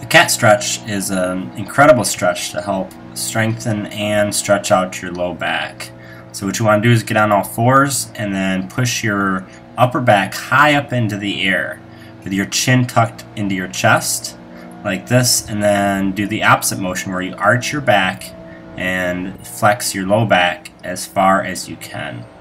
The cat stretch is an incredible stretch to help strengthen and stretch out your low back. So what you want to do is get on all fours and then push your upper back high up into the air with your chin tucked into your chest like this, and then do the opposite motion where you arch your back and flex your low back as far as you can.